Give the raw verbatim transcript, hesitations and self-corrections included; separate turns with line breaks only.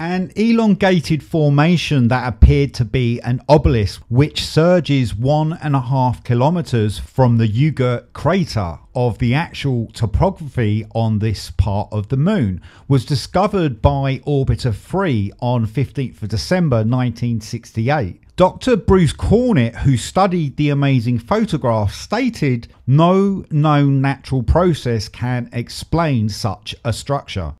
An elongated formation that appeared to be an obelisk, which surges one and a half kilometers from the Ukert Crater of the actual topography on this part of the moon, was discovered by Orbiter three on fifteenth of December nineteen sixty-eight. Doctor Bruce Cornett, who studied the amazing photograph, stated no known natural process can explain such a structure.